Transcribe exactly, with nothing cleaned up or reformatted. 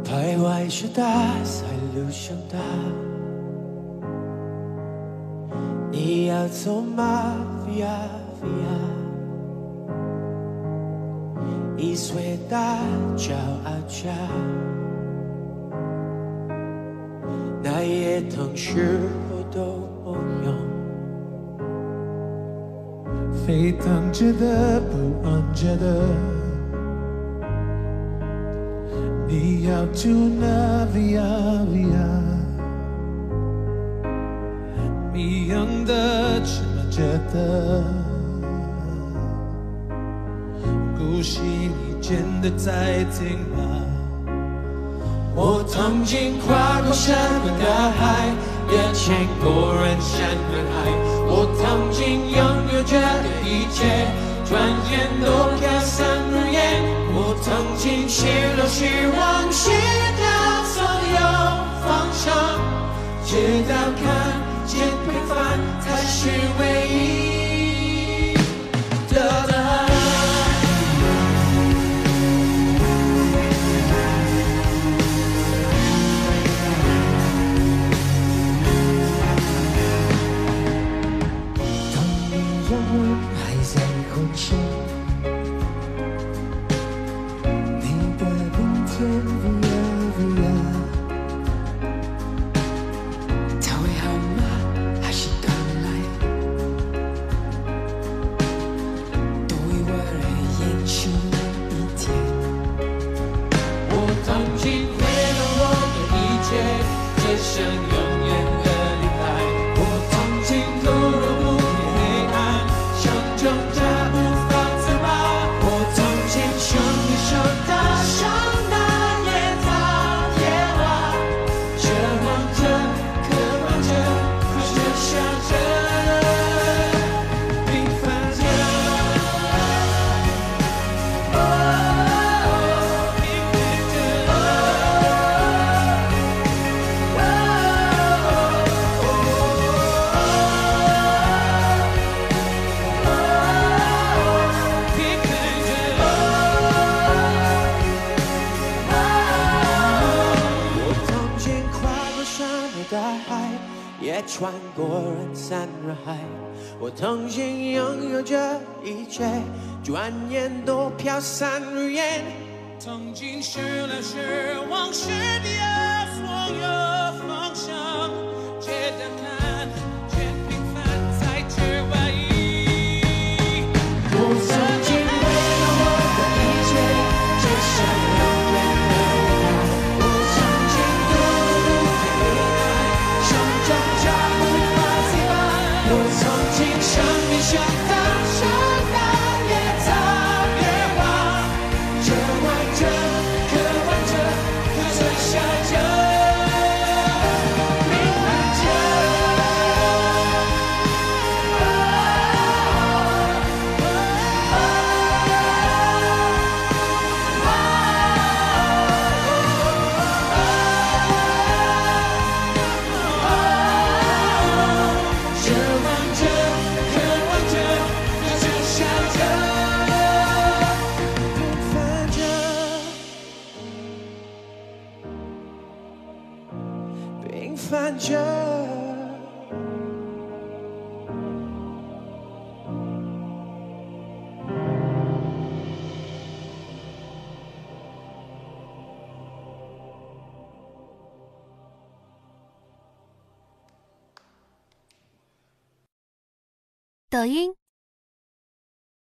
徘徊是大在路上大，你要走吗 ？Via Via， 一岁大脚阿家，那也同时我都不用。 沸腾着的，不安着的。 你要 tuna via via， 迷样的，吃慢着的，鼓起你肩的再听吧。 我曾经跨过山和大海，也见过人山人海。我曾经拥有着的一切，转眼都飘散如烟。 我曾经失落、失望、失掉所有方向，直到看见平凡才是唯一的答案。 当你让我还在幻想。 Via Via， 他会好吗？还是刚来？都以为延续一天。 我曾经毁了我的一切，只剩永远的离开。我曾经投入无边黑暗，想挣扎无法自拔。我曾经手与手搭上。 也穿过人山人海，我曾经拥有着一切，转眼都飘散如烟。 曾经失了失望，失掉所有方向，直到看见平凡才知唯一。 我曾经为了我的一切，只剩永远的离开。我曾经堕入无边黑暗，想挣扎。 我曾经生命像大山大越走越远，渴望着，渴望着，可追想着，明白着。平凡着。 抖音。